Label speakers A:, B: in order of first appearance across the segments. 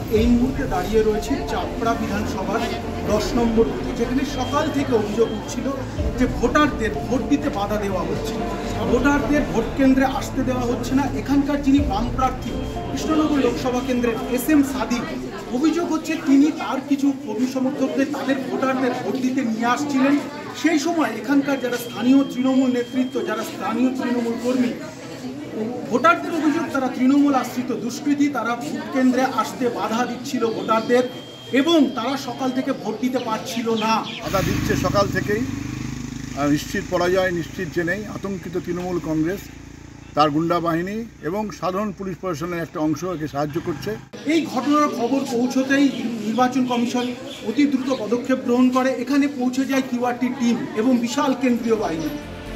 A: এই মুহূর্তে দাঁড়িয়ে রয়েছি চাপড়া বিধানসভার 10 নম্বর বুথে, যেখানে সকাল থেকে অভিযোগ উঠছিল যে ভোটারদের ভোট দিতে বাধা দেওয়া হচ্ছে, ভোটারদের ভোট কেন্দ্রে আসতে দেওয়া হচ্ছে না। এখানকার যিনি বাম প্রার্থী কৃষ্ণনগর লোকসভা কেন্দ্রের SM সাদিক, অভিযোগ হচ্ছে তিনি তার কিছু কর্মী সমর্থকদের তাদের ভোটারদের ভোট দিতে নিয়ে আসছিলেন। সেই সময় এখানকার যারা স্থানীয় তৃণমূল নেতৃত্ব, যারা স্থানীয় তৃণমূল কর্মী, ভোটারদের অভিযোগ তারা তৃণমূল আশ্রিত দুষ্কৃতী, তারা ভোট কেন্দ্রে আসতে বাধা দিচ্ছিল ভোটারদের এবং তারা সকাল থেকে ভোট দিতে পারছিল না।
B: বাধা দিচ্ছে সকাল থেকেই, নিশ্চিত পরাজয় নিশ্চিত জেনেই আতঙ্কিত তৃণমূল কংগ্রেস, তার গুন্ডা বাহিনী এবং সাধারণ পুলিশ প্রশাসনের একটা অংশ একে সাহায্য করছে।
A: এই ঘটনার খবর পৌঁছতেই নির্বাচন কমিশন অতি দ্রুত পদক্ষেপ গ্রহণ করে। এখানে পৌঁছে যায় QRT টিম এবং বিশাল কেন্দ্রীয় বাহিনী।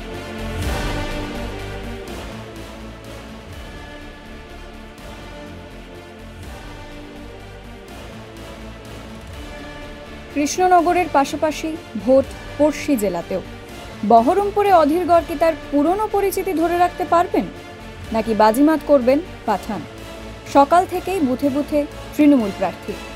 C: কৃষ্ণনগরের পাশাপাশি ভোট পড়শি জেলাতেও। বহরমপুরে অধীর গড় কি তার পুরনো পরিচিতি ধরে রাখতে পারবেন, নাকি বাজিমাত করবেন পাঠান? সকাল থেকেই বুথে বুথে তৃণমূল প্রার্থী।